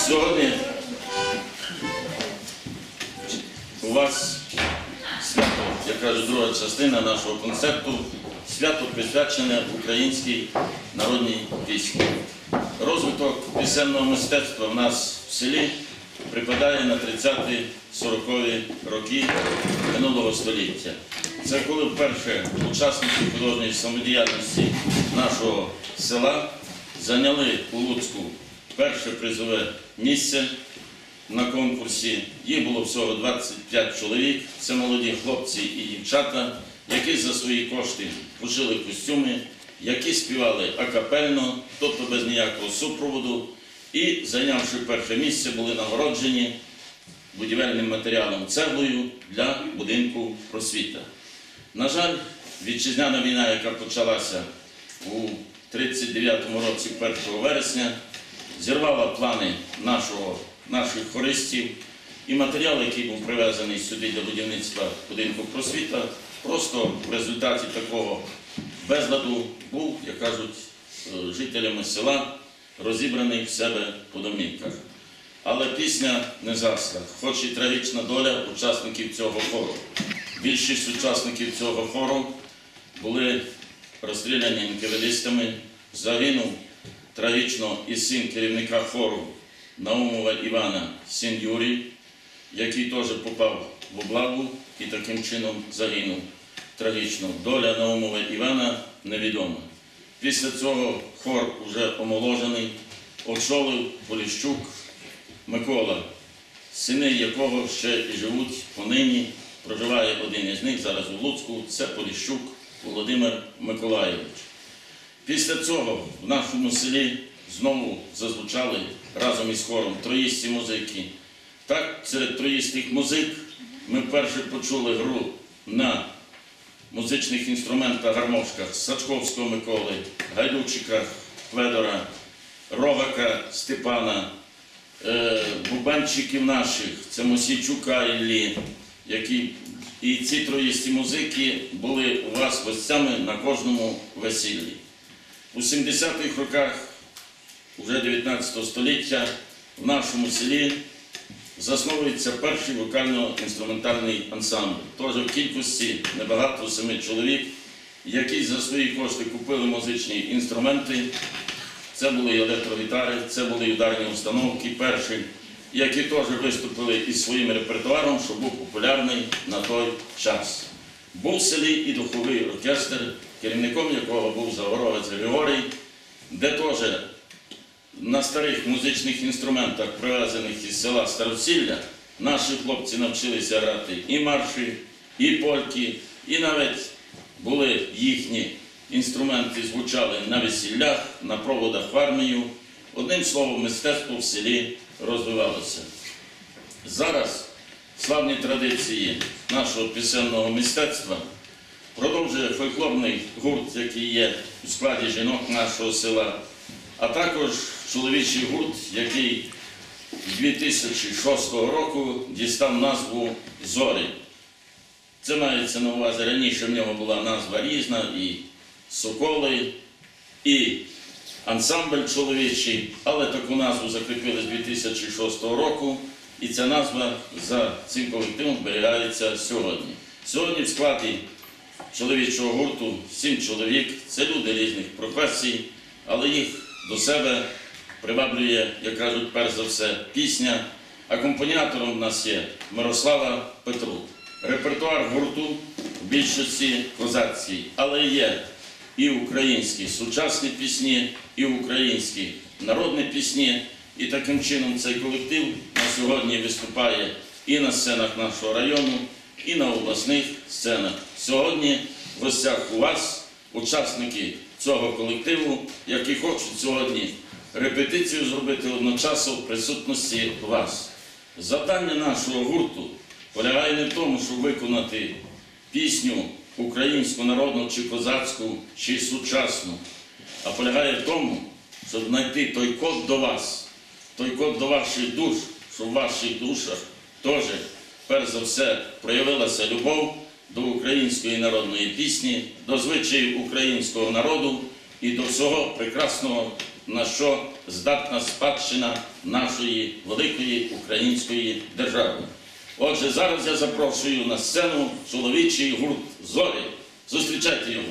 Сьогодні у вас свято, як кажуть, друга частина нашого концерту, свято присвячене українській народній пісні. Розвиток пісенного мистецтва в нас в селі припадає на 30-40-ті роки минулого століття. Це коли вперше учасники художньої самодіяльності нашого села зайняли у Луцьку перше призове місце на конкурсі. Їх було всього 25 чоловік, це молоді хлопці і дівчата, які за свої кошти пошили костюми, які співали акапельно, тобто без ніякого супроводу, і, зайнявши перше місце, були нагороджені будівельним матеріалом цеглою для будинку просвіта. На жаль, вітчизняна війна, яка почалася у 1939 році, 1 вересня, зірвала плани наших хористів, і матеріал, який був привезений сюди для будівництва будинку просвіта, просто в результаті такого безладу був, як кажуть, жителями села розібраний в себе по домівках. Але пісня не засла, хоч і трагічна доля учасників цього хору. Більшість учасників цього хору були розстріляні НКВДистами, загинув трагічно і син керівника хору Наумова Івана, син Юрій, який теж попав в облаву і таким чином загинув трагічно. Доля Наумова Івана невідома. Після цього хор уже омоложений, очолив Поліщук Микола, сини якого ще і живуть понині. Проживає один із них зараз у Луцьку, це Поліщук Володимир Миколайович. Після цього в нашому селі знову зазвучали разом із хором троїсті музики. Так, серед троїстих музик ми вперше почули гру на музичних інструментах, гармошках Сачковського Миколи, Гайдучика Федора, Рогака Степана, бубенчиків наших, це Мосійчука Іллі, які і ці троїсті музики були у вас гостями на кожному весіллі. У 70-х роках уже 19 століття в нашому селі засновується перший вокально-інструментальний ансамбль. Теж в кількості небагато 7 чоловік, які за свої кошти купили музичні інструменти. Це були і електрогітари, це були і ударні установки перші, які теж виступили із своїм репертуаром, що був популярний на той час. Був в селі і духовий оркестр, керівником якого був Загоровець Григорій, де теж на старих музичних інструментах, привезених із села Старосілля, наші хлопці навчилися грати і марші, і польки, і навіть були їхні інструменти, звучали на весіллях, на проводах в армію. Одним словом, мистецтво в селі розвивалося. Зараз славні традиції нашого пісенного мистецтва продовжує фольклорний гурт, який є у складі жінок нашого села, а також чоловічий гурт, який з 2006 року дістав назву «Зорі». Це мається на увазі, раніше в нього була назва різна, і «Соколи», і ансамбль чоловічий, але таку назву закріпили з 2006 року, і ця назва за цим колективом зберігається сьогодні. Сьогодні в складі чоловічого гурту 7 чоловік, це люди різних професій, але їх до себе приваблює, як кажуть, перш за все, пісня. Акомпаніатором в нас є Мирослава Петрук. Репертуар гурту в більшості козацький, але є і українські сучасні пісні, і українські народні пісні. І таким чином цей колектив на сьогодні виступає і на сценах нашого району, і на обласних сценах. Сьогодні в гостях у вас учасники цього колективу, які хочуть сьогодні репетицію зробити одночасно в присутності вас. Завдання нашого гурту полягає не в тому, щоб виконати пісню українську, народну, чи козацьку, чи сучасну, а полягає в тому, щоб знайти той код до вас, той код до ваших душ, щоб в ваших душах теж, перш за все, проявилася любов до української народної пісні, до звичаїв українського народу і до всього прекрасного, на що здатна спадщина нашої великої української держави. Отже, зараз я запрошую на сцену чоловічий гурт «Зорі». Зустрічайте його.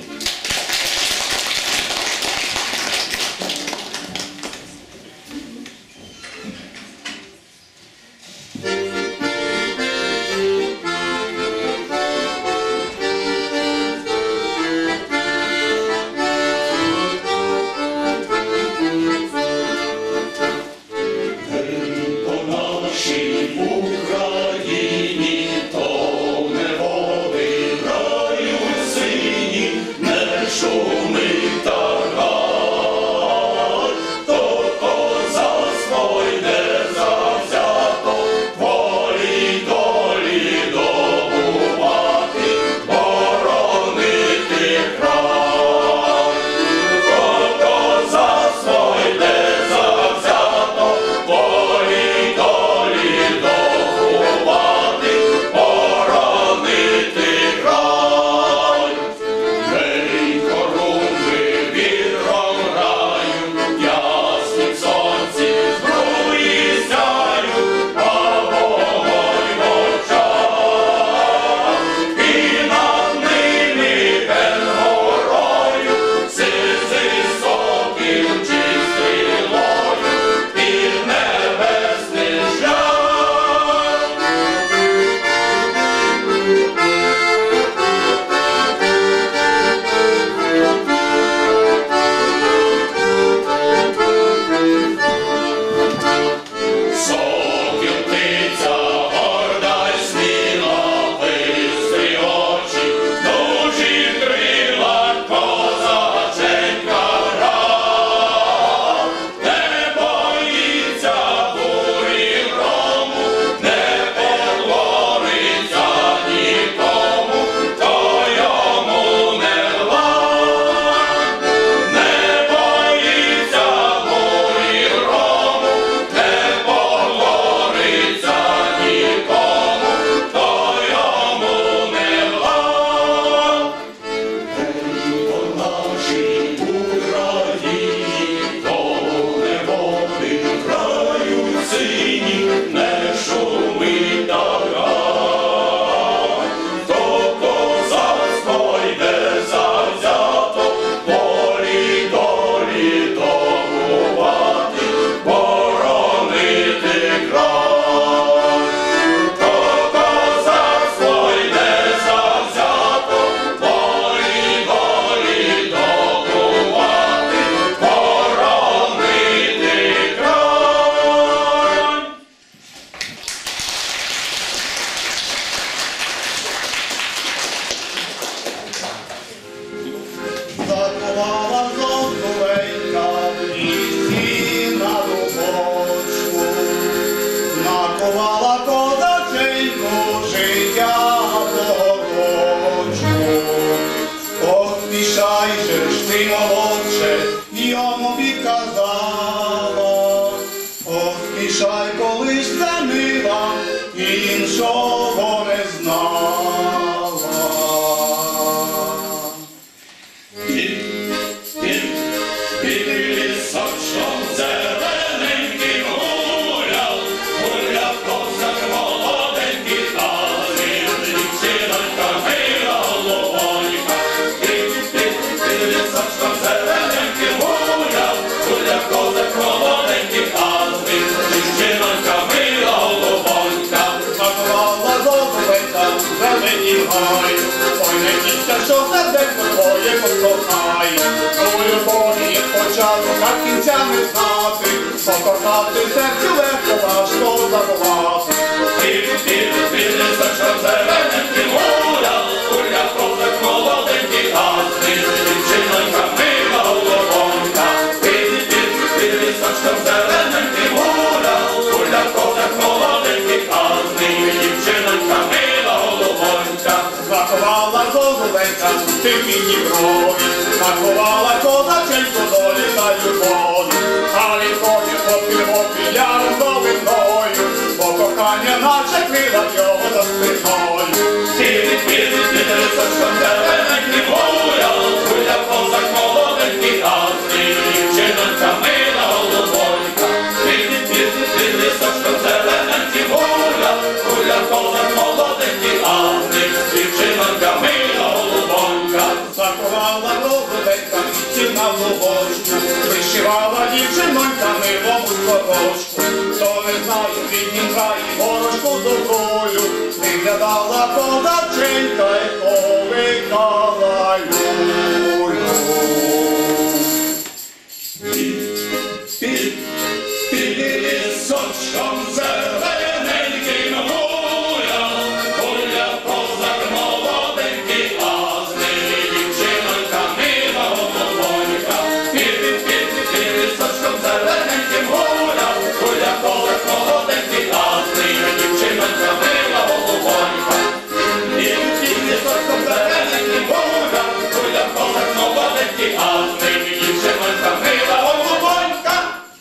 Дівчинонька мила, голубонька, голубочку, вишивала дівчинонька милому сорочку. Хто не знає в ріднім краї горочку доброю, виглядала козаченька і повикала люлю. Під лісочком зелененьким гуляв, гуляв козак молоденький, а з ними дівчинонька мила голубонька. Під лісочком зелененьким гуляв, гуляв козак молоденький, а з ними дівчинонька мила голубонька. Під лісочком зелененьким гуляв, гуляв козак молоденький, а з ними дівчинонька мила голубонька.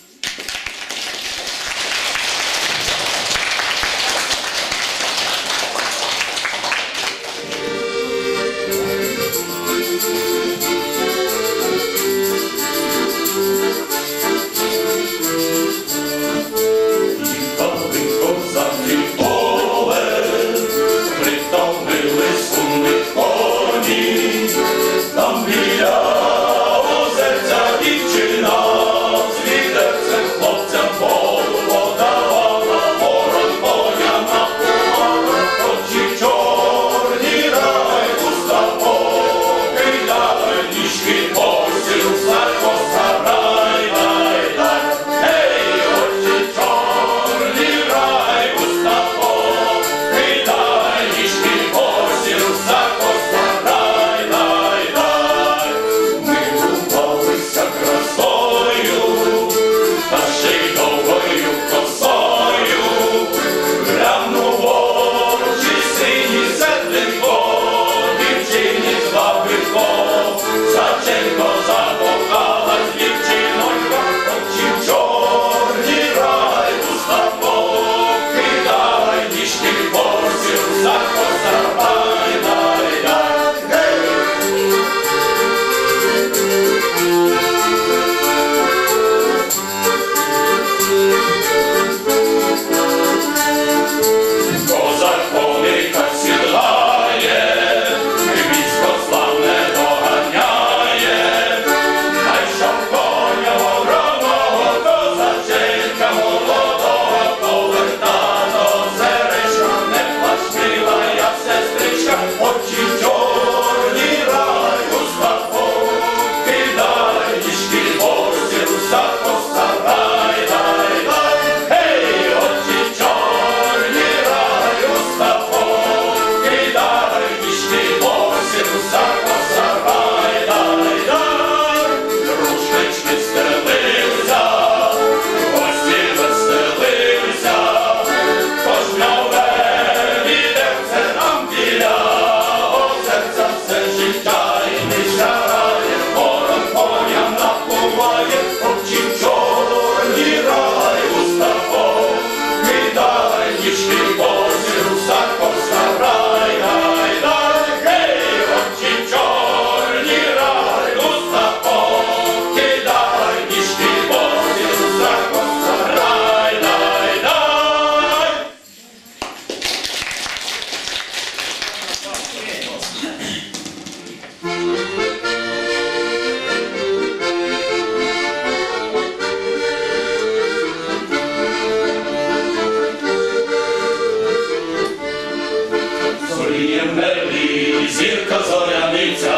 Зірка зоряниця,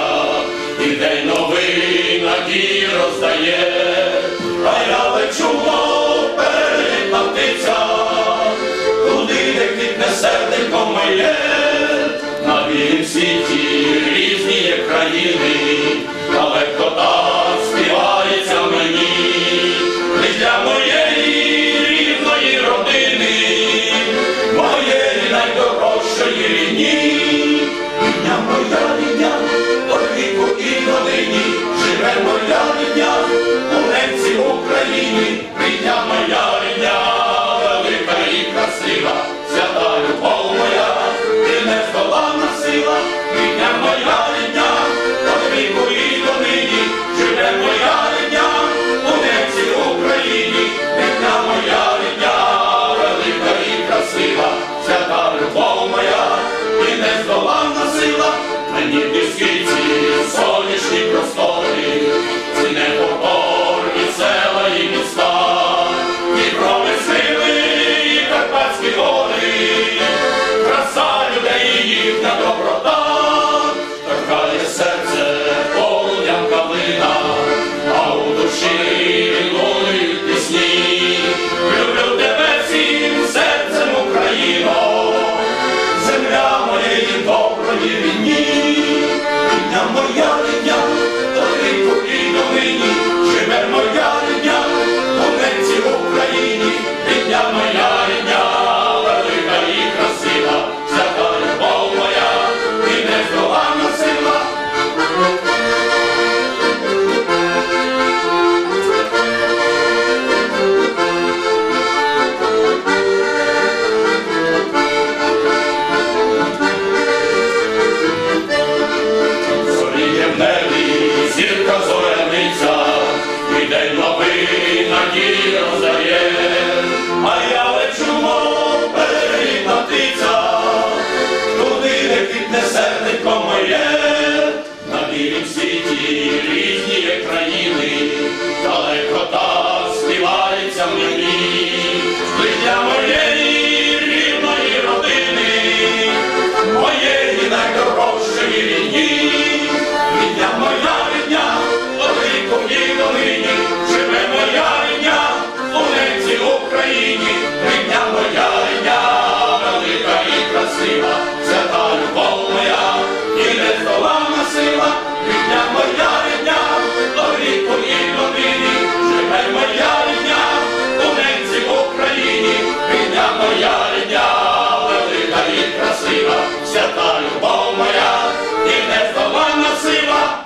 і день новий надії роздає, а я лечу, мов перелітна птиця, туди, де квітне серденько моє. На білім світі різні є країни, але хто так співається мені, лиш для моєї рідної родини, моєї найдорожчої рідні. Рідня моя рідня, до віку і долині, живе моя рідня, у ненці Україні. Рідня моя рідня, велика і красива, свята любов моя, і нездоланна сила. Рідня моя рідня, до віку і рідне серденько моє, на білім світі різні є країни, далеко так співається мені, для моєї рідної родини, моєї найдорожчої рідні, рідня моя рідня, у Великій долині, живе моя рідня, у ненці Україні, рідня моя рідня, велика і красива, свята любов моя, і нездоланна сила, рідня моя рідня, у Великій долині, живе моя рідня, у ненці Україні, рідня моя рідня, велика і красива, свята любов моя, і нездоланна сила.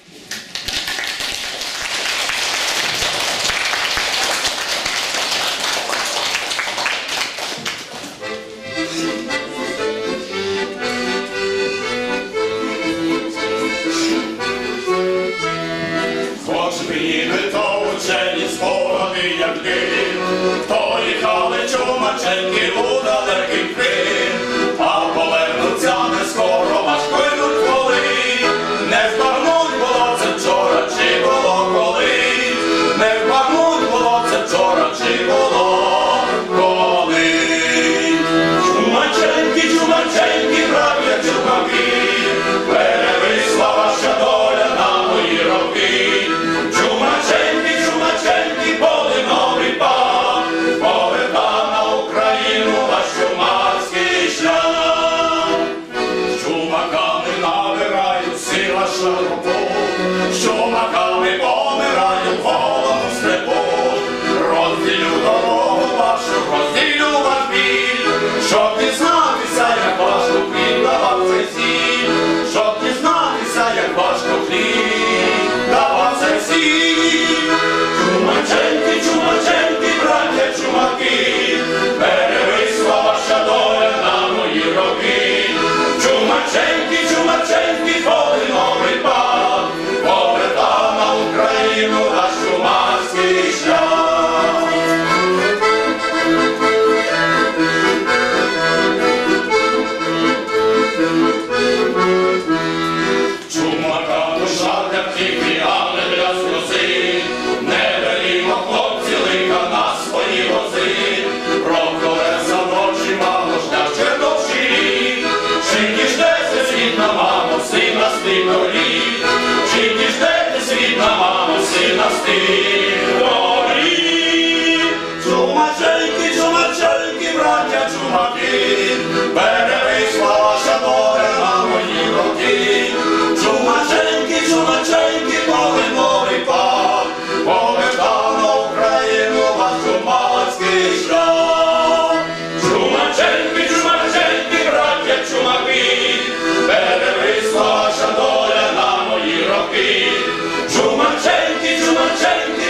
Хоч мені то учені спогади, як дим, хто їхали чумаченьки у далекий Крим, а повернуться не скоро, важко йдуть коли, не збагнуть було це вчора, чи було колись, не збагнуть було це вчора, чи було колись. Чумаченьки, чумаченьки, брав'я чумаки, перевисла ваша доля на мої роки. Чумаченьки, чумаченьки, полиновий пан, повертав на Україну ваш чумацький шлях. Чумаками набирають сила широку, чумаками помирають в голому степу. Розділю дорогу вашу, розділю ваш біль, щоб дізнатися, як важко хліб давав цей сіль, щоб дізнатися, як важко хліб давав цей сіль. Чумаченьки, чумаченьки, браття чумаки, перевисла ваша доля на мої роки. Чумаченьки, чумаченьки, полиновий пан, повертав на Україну наш чумацький шлях. Чумака душа для втіхи, а не для сльози, не велімо хлопці лика на свої вози, про колеса ночі мало шлях ще довший, чи діждеться світ на маму, сина з тих доріг, чи діждеться світ на маму, сина з тих доріг. Чумаченьки, чумаченьки, браття чумаки, перевисла ваша доля на мої роки. Чумаченьки, чумаченьки, полиновий пан, повертав на Україну ваш чумацький шлях. Чумаченьки, чумаченьки, браття чумаки, перевисла ваша доля на мої роки. Чумаченьки, чумаченьки,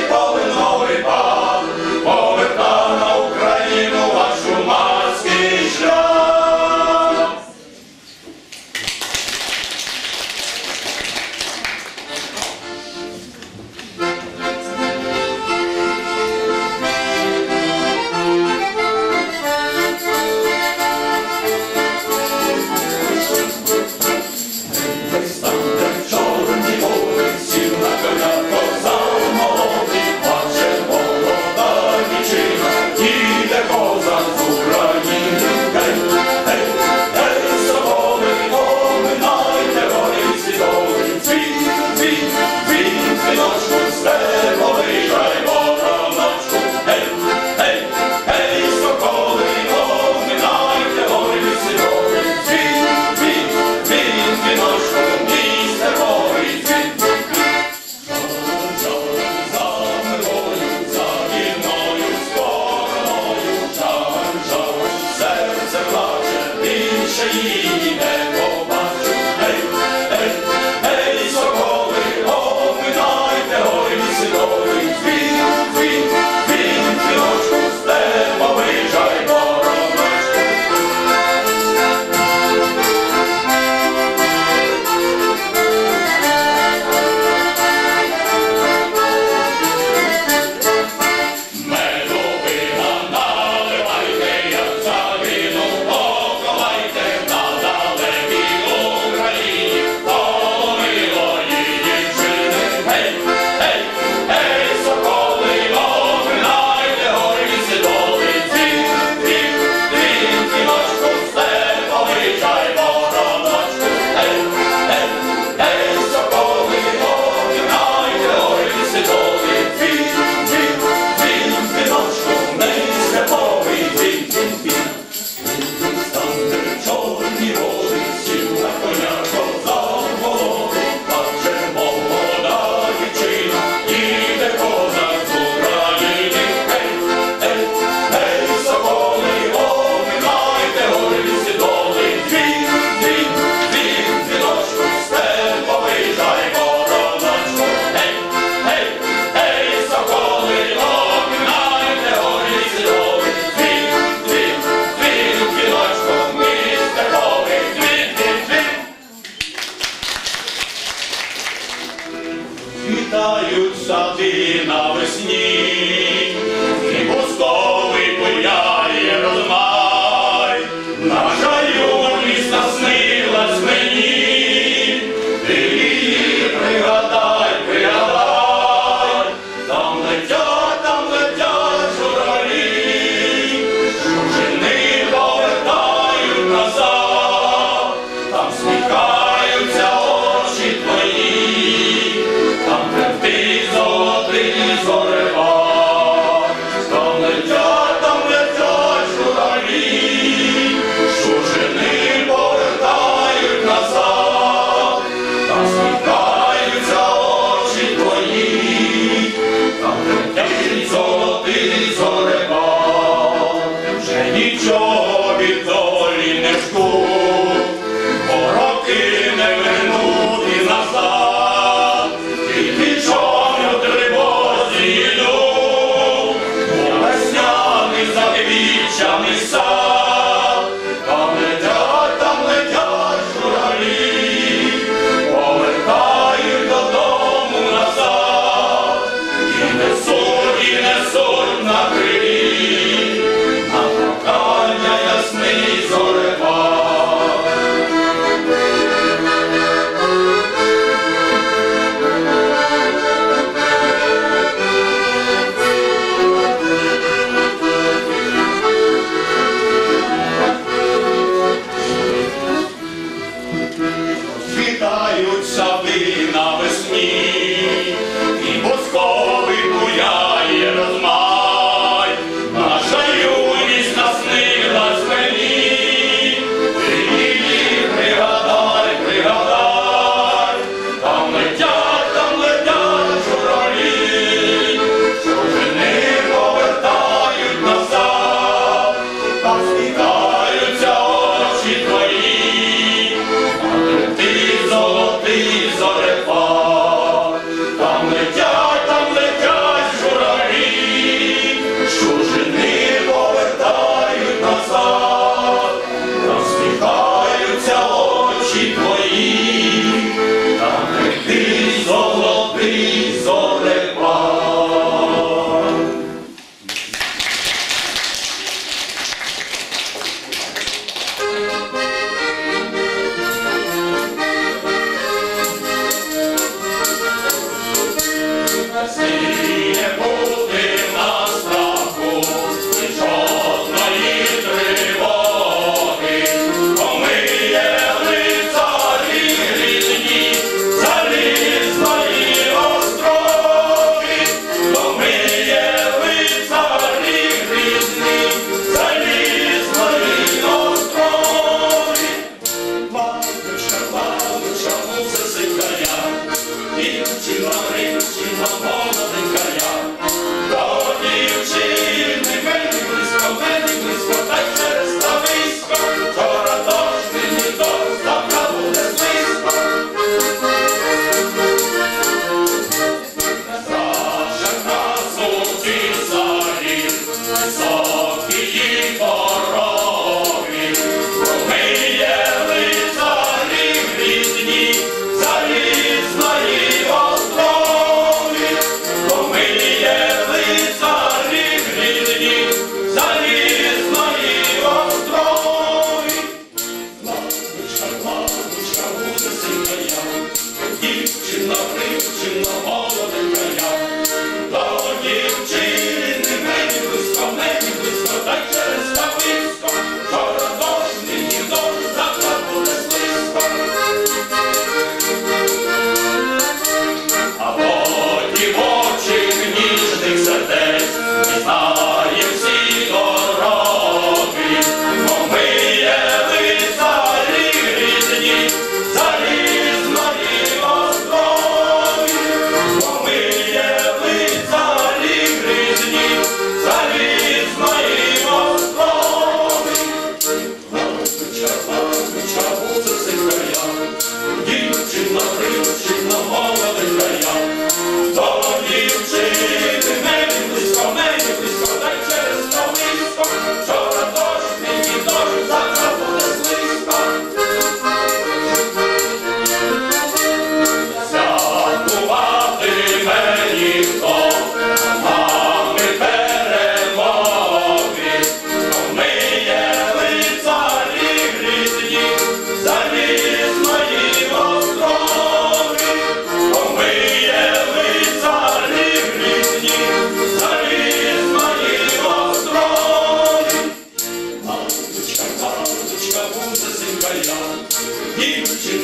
сади навесні, і бусковий буяє розмай, наша юність наснилась мені, ти її пригадай, пригадай, там летять журавлі, чужини повертають назад, там сміхаються очі твої, там ти золотий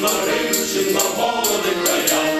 Маринчина, молодим краям.